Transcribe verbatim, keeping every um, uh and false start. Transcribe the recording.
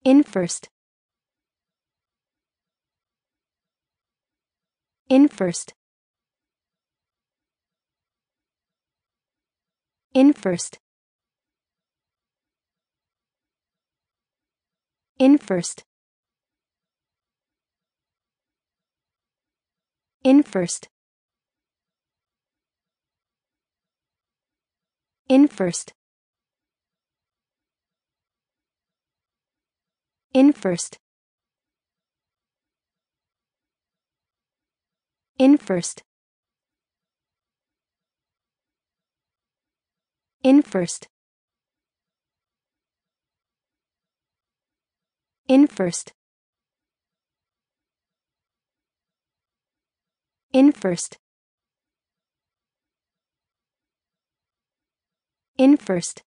Inforced. Inforced. Inforced. Inforced. Inforced. Inforced. Inforced. Inforced. Inforced. Inforced. Inforced. Inforced.